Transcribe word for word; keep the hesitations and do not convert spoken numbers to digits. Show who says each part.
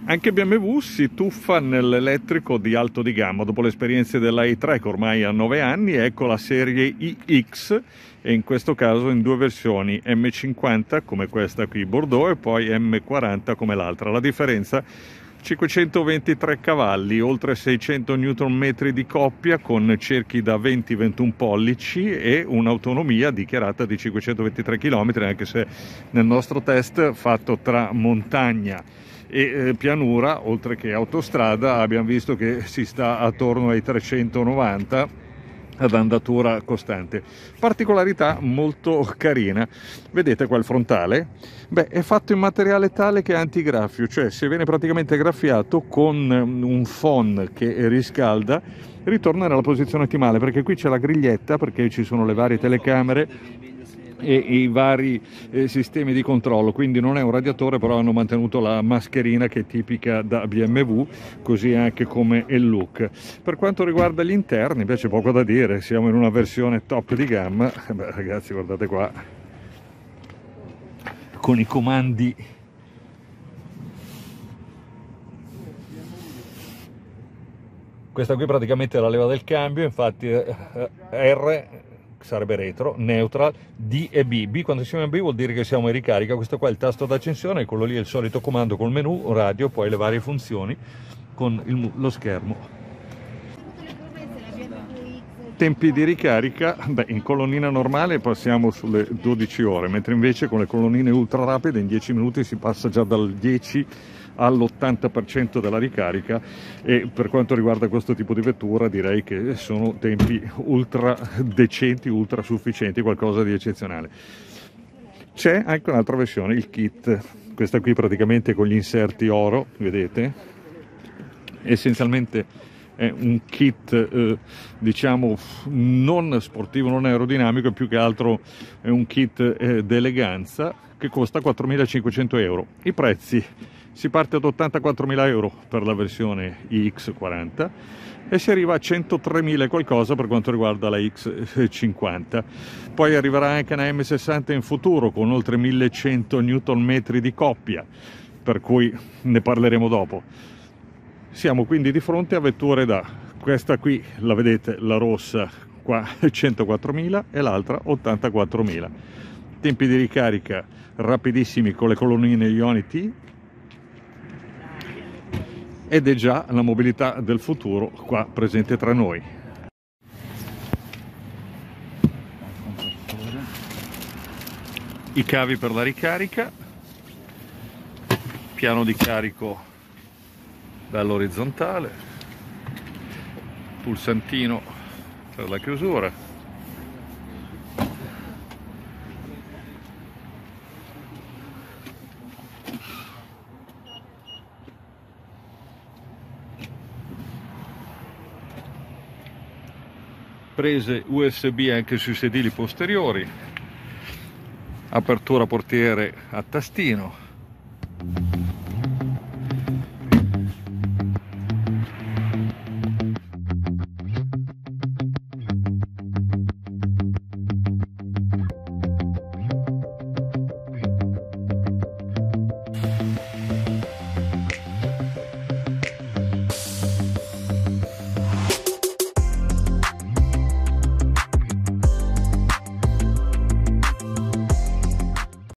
Speaker 1: Anche B M W si tuffa nell'elettrico di alto di gamma dopo le esperienze della i tre che ormai ha nove anni. Ecco la serie iX, e in questo caso in due versioni, M cinquanta come questa qui Bordeaux e poi M quaranta come l'altra. La differenza: cinquecentoventitré cavalli, oltre seicento newton metri di coppia con cerchi da venti ventuno pollici e un'autonomia dichiarata di cinquecentoventitré chilometri, anche se nel nostro test fatto tra montagna e eh, pianura, oltre che autostrada, abbiamo visto che si sta attorno ai trecentonovanta ad andatura costante. Particolarità molto carina: vedete qua il frontale? Beh, è fatto in materiale tale che è antigraffio, cioè se viene praticamente graffiato con un phon che riscalda, ritorna nella posizione ottimale, perché qui c'è la griglietta, perché ci sono le varie telecamere e i vari eh, sistemi di controllo, quindi non è un radiatore, però hanno mantenuto la mascherina che è tipica da B M W, così anche come il look. Per quanto riguarda gli interni invece poco da dire, siamo in una versione top di gamma. Beh, ragazzi, guardate qua, con i comandi questa qui praticamente è la leva del cambio, infatti R sarebbe retro, neutral, D e B. B quando siamo in B vuol dire che siamo in ricarica. Questo qua è il tasto d'accensione, quello lì è il solito comando col menu, radio, poi le varie funzioni con il, lo schermo. Tempi di ricarica: beh, in colonnina normale passiamo sulle dodici ore, mentre invece con le colonnine ultra rapide in dieci minuti si passa già dal dieci all'ottanta per cento della ricarica, e per quanto riguarda questo tipo di vettura direi che sono tempi ultra decenti, ultra sufficienti, qualcosa di eccezionale. C'è anche un'altra versione, il kit, questa qui praticamente con gli inserti oro, vedete, essenzialmente è un kit eh, diciamo non sportivo, non aerodinamico, più che altro è un kit eh, d'eleganza che costa quattromilacinquecento euro. I prezzi: si parte ad ottantaquattromila euro per la versione iX quaranta e si arriva a centotremila e qualcosa per quanto riguarda la X cinquanta. Poi arriverà anche una M sessanta in futuro con oltre millecento newton metri di coppia, per cui ne parleremo dopo. Siamo quindi di fronte a vetture da, questa qui la vedete, la rossa qua, centoquattromila, e l'altra ottantaquattromila. Tempi di ricarica rapidissimi con le colonnine Ionity, ed è già la mobilità del futuro qua presente tra noi. I cavi per la ricarica, piano di carico bello orizzontale, pulsantino per la chiusura, prese U S B anche sui sedili posteriori, apertura portiere a tastino,